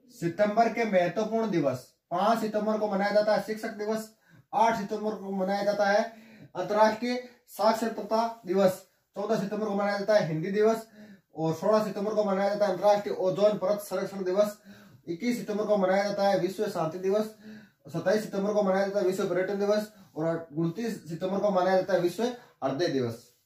सितंबर के महत्वपूर्ण दिवस। 5 सितंबर को मनाया जाता है शिक्षक दिवस। 8 सितंबर को मनाया जाता है अंतर्राष्ट्रीय साक्षरता दिवस। 14 सितंबर को मनाया जाता है हिंदी दिवस। और 16 सितंबर को मनाया जाता है अंतर्राष्ट्रीय ओजोन परत संरक्षण दिवस। 21 सितंबर को मनाया जाता है विश्व शांति दिवस। 27 सितंबर को मनाया जाता है विश्व पर्यटन दिवस। और 29 सितंबर को मनाया जाता है विश्व हृदय दिवस।